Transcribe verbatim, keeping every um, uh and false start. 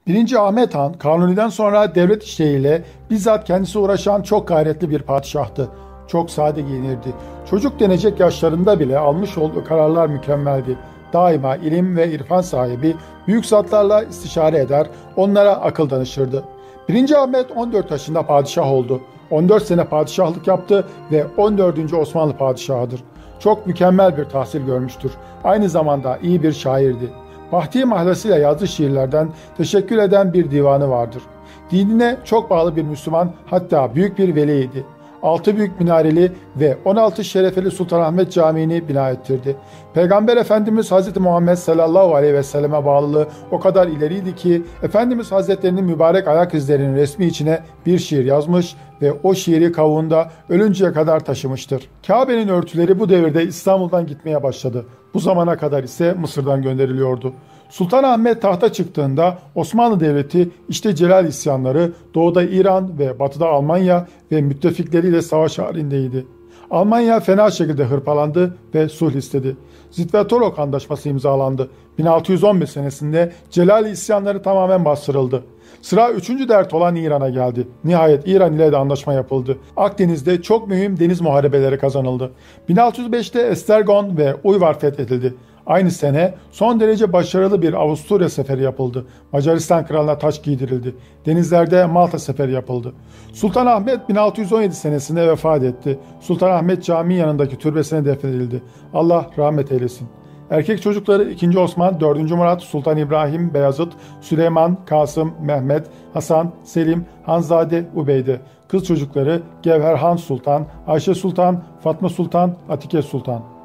Birinci Ahmet Han, Kanuni'den sonra devlet işleriyle bizzat kendisi uğraşan çok gayretli bir padişahtı. Çok sade giyinirdi. Çocuk denecek yaşlarında bile almış olduğu kararlar mükemmeldi. Daima ilim ve irfan sahibi, büyük zatlarla istişare eder, onlara akıl danışırdı. Birinci Ahmet on dört yaşında padişah oldu. on dört sene padişahlık yaptı ve on dördüncü Osmanlı padişahıdır. Çok mükemmel bir tahsil görmüştür. Aynı zamanda iyi bir şairdi. Bahtiye mahlasıyla yazdığı şiirlerden teşekkür eden bir divanı vardır. Dinine çok bağlı bir Müslüman, hatta büyük bir veliydi. Altı büyük minareli ve on altı şerefeli Sultanahmet Camii'ni bina ettirdi. Peygamber Efendimiz Hazreti Muhammed sallallahu aleyhi ve selleme bağlılığı o kadar ileriydi ki Efendimiz Hazretlerinin mübarek ayak izlerinin resmi içine bir şiir yazmış ve o şiiri kavuğunda ölünceye kadar taşımıştır. Kabe'nin örtüleri bu devirde İstanbul'dan gitmeye başladı. Bu zamana kadar ise Mısır'dan gönderiliyordu. Sultanahmet tahta çıktığında Osmanlı Devleti işte Celal isyanları, doğuda İran ve batıda Almanya ve müttefikleriyle savaş halindeydi. Almanya fena şekilde hırpalandı ve sulh istedi. Zitvatorok Antlaşması imzalandı. bin altı yüz on beş senesinde Celal isyanları tamamen bastırıldı. Sıra üçüncü dert olan İran'a geldi. Nihayet İran ile de anlaşma yapıldı. Akdeniz'de çok mühim deniz muharebeleri kazanıldı. bin altı yüz beşte Estergon ve Uyvar fethedildi. Aynı sene son derece başarılı bir Avusturya seferi yapıldı. Macaristan kralına taç giydirildi. Denizlerde Malta seferi yapıldı. Sultanahmet bin altı yüz on yedi senesinde vefat etti. Sultanahmet Camii yanındaki türbesine defnedildi. Allah rahmet eylesin. Erkek çocukları ikinci Osman, dördüncü Murat, Sultan İbrahim, Beyazıt, Süleyman, Kasım, Mehmet, Hasan, Selim, Hanzade, Ubeyde. Kız çocukları Gevherhan Sultan, Ayşe Sultan, Fatma Sultan, Atike Sultan.